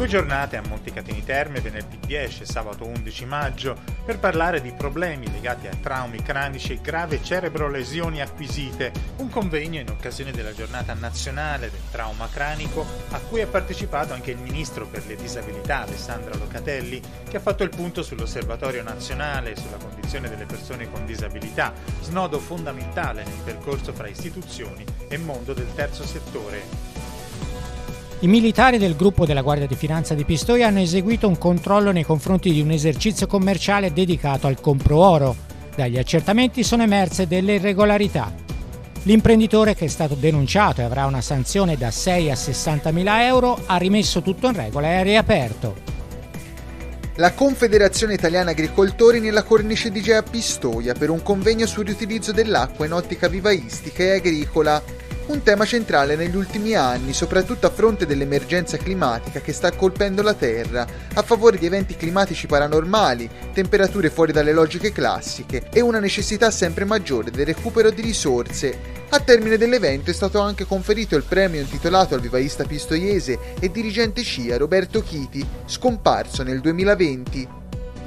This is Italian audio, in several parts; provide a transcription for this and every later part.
2 giornate a Montecatini Terme venerdì 10 e sabato 11 maggio per parlare di problemi legati a traumi cranici e gravi cerebrolesioni acquisite, un convegno in occasione della giornata nazionale del trauma cranico a cui ha partecipato anche il ministro per le disabilità Alessandra Locatelli, che ha fatto il punto sull'Osservatorio nazionale sulla condizione delle persone con disabilità, snodo fondamentale nel percorso fra istituzioni e mondo del terzo settore. I militari del gruppo della Guardia di Finanza di Pistoia hanno eseguito un controllo nei confronti di un esercizio commerciale dedicato al compro oro. Dagli accertamenti sono emerse delle irregolarità. L'imprenditore, che è stato denunciato e avrà una sanzione da 6 a 60.000 euro, ha rimesso tutto in regola e ha riaperto. La Confederazione Italiana Agricoltori nella cornice di Gea Pistoia per un convegno sul riutilizzo dell'acqua in ottica vivaistica e agricola. Un tema centrale negli ultimi anni, soprattutto a fronte dell'emergenza climatica che sta colpendo la Terra, a favore di eventi climatici paranormali, temperature fuori dalle logiche classiche e una necessità sempre maggiore del recupero di risorse. A termine dell'evento è stato anche conferito il premio intitolato al vivaista pistoiese e dirigente CIA Roberto Chiti, scomparso nel 2020.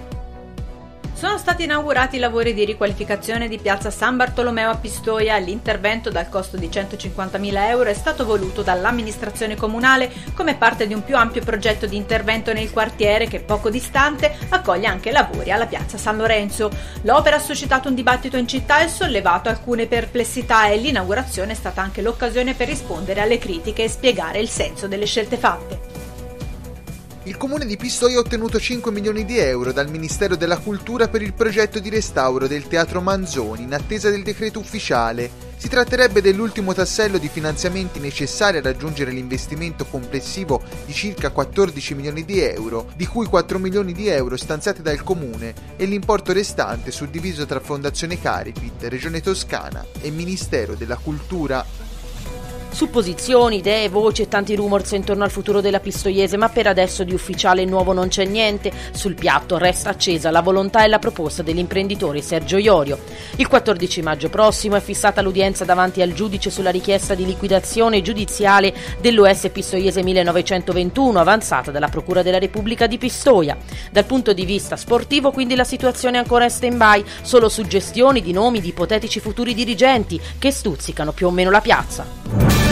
Sono stati inaugurati i lavori di riqualificazione di piazza San Bartolomeo a Pistoia. L'intervento, dal costo di 150.000 euro, è stato voluto dall'amministrazione comunale come parte di un più ampio progetto di intervento nel quartiere che, poco distante, accoglie anche lavori alla piazza San Lorenzo. L'opera ha suscitato un dibattito in città e sollevato alcune perplessità, e l'inaugurazione è stata anche l'occasione per rispondere alle critiche e spiegare il senso delle scelte fatte. Il comune di Pistoia ha ottenuto 5 milioni di euro dal Ministero della Cultura per il progetto di restauro del Teatro Manzoni in attesa del decreto ufficiale. Si tratterebbe dell'ultimo tassello di finanziamenti necessari a raggiungere l'investimento complessivo di circa 14 milioni di euro, di cui 4 milioni di euro stanziati dal comune e l'importo restante suddiviso tra Fondazione Caripit, Regione Toscana e Ministero della Cultura. Supposizioni, idee, voci e tanti rumors intorno al futuro della pistoiese, ma per adesso di ufficiale e nuovo non c'è niente. Sul piatto resta accesa la volontà e la proposta dell'imprenditore Sergio Iorio. Il 14 maggio prossimo è fissata l'udienza davanti al giudice sulla richiesta di liquidazione giudiziale dell'OS Pistoiese 1921 avanzata dalla Procura della Repubblica di Pistoia. Dal punto di vista sportivo, quindi, la situazione è ancora in stand-by, solo suggestioni di nomi di ipotetici futuri dirigenti che stuzzicano più o meno la piazza.